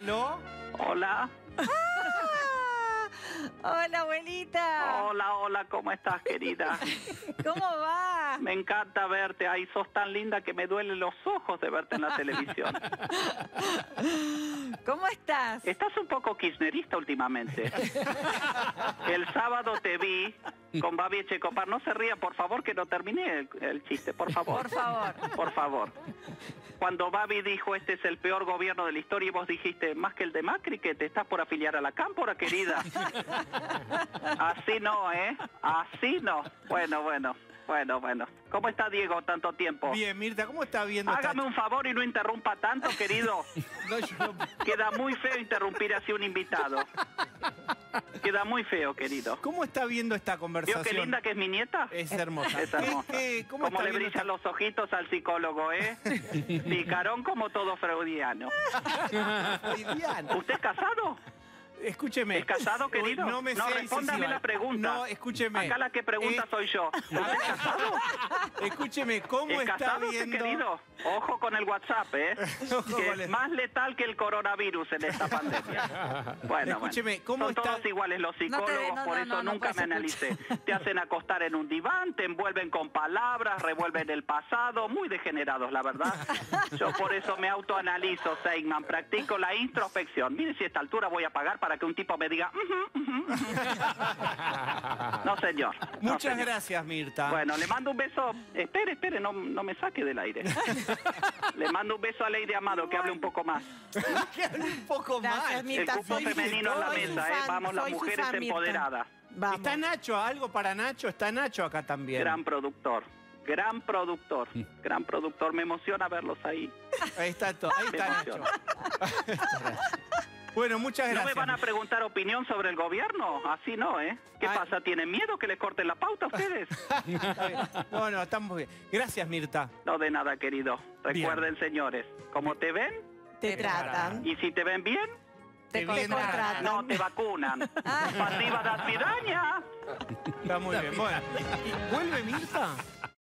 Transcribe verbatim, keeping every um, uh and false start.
¿No? Hola. ¡Ah! Hola, abuelita. Hola, hola, ¿cómo estás, querida? ¿Cómo va? Me encanta verte. Ay, sos tan linda que me duelen los ojos de verte en la televisión. ¿Cómo estás? Estás un poco kirchnerista últimamente. El sábado te vi con Babi Echecopar. No se ría, por favor, que no terminé el, el chiste, por favor. Por favor. Por favor. Cuando Babi dijo, este es el peor gobierno de la historia, y vos dijiste, más que el de Macri, que te estás por afiliar a la Cámpora, querida. Así no, ¿eh? Así no. Bueno, bueno, bueno, bueno. ¿Cómo está Diego tanto tiempo? Bien, Mirta, ¿cómo está viendo? Hágame esta... un favor y no interrumpa tanto, querido. No, yo no... Queda muy feo interrumpir así un invitado. Queda muy feo, querido. ¿Cómo está viendo esta conversación? ¿Vio qué linda que es mi nieta? Es hermosa. Es hermosa. ¿Qué, qué, ¿Cómo Como está le viendo brillan esta... los ojitos al psicólogo, ¿eh? Picarón como todo freudiano. Freudiano. ¿Usted es casado? Escúcheme. ¿Es casado, querido? Uy, no me no, sé respóndame incisiva. la pregunta. No, escúcheme. Acá la que pregunta Es- soy yo. ¿Usted es casado? Escúcheme, ¿cómo ¿Es está casado usted, viendo? querido? Ojo con el WhatsApp, ¿eh? Ojo Que con es el- más letal que el coronavirus en esta pandemia. Bueno, Escúcheme, bueno. ¿cómo Son está? todos iguales los No te psicólogos, ve, no, por no, eso no, no nunca puedes me analicé. Te hacen acostar en un diván, te envuelven con palabras, revuelven el pasado, muy degenerados, la verdad. Yo por eso me autoanalizo, Seigman, practico la introspección. Mire si a esta altura voy a pagar para que un tipo me diga... "Ujú, ujú, ujú". No, señor. No, Muchas señor. gracias, Mirta. Bueno, le mando un beso. Espere, espere, no, no me saque del aire. Le mando un beso a Lady Amado, que hable un poco más. Que hable un poco Gracias, más. El Mirta, cupo soy- femenino en la soy su mesa, ¿eh? fan, Vamos, las soy su mujeres fan, Mirta. empoderadas. Vamos. Está Nacho, algo para Nacho. Está Nacho acá también. Gran productor. Gran productor. Gran productor. Me emociona verlos ahí. Ahí está todo. Ahí Me está Nacho. emociona. Bueno, muchas ¿No gracias. me van a preguntar opinión sobre el gobierno? Así no, ¿eh? ¿Qué Ay. pasa? ¿Tienen miedo que les corten la pauta a ustedes? Está bien. No, no, estamos bien. Gracias, Mirta. No, de nada, querido. Recuerden, señores, como te ven, Te tratan. y si te ven bien, Te Te bien contratan. no te vacunan. Pasiva de aspidaña. Está muy bien. Bueno, ¿vuelve Mirta?